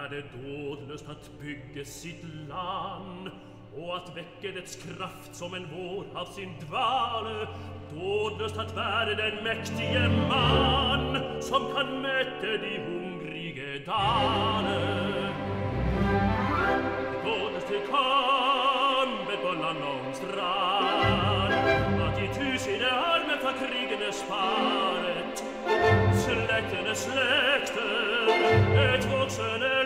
det dådløst at bygge sitt land, og at vekke dets kraft som en vår av sin dvale, dådløst at være den mektige mann, som kan møte de hungrige dale. Dådløst til kampen på land og strand, at de tusinde armer fra krigene sparet, slektene slekter, et voksende